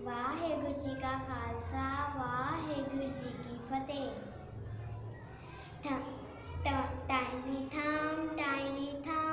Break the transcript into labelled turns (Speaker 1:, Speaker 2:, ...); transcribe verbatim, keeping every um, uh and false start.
Speaker 1: वाहेगुरु जी का खालसा वाहेगुरु जी की फतेह। Tiny thumb, tiny thumb,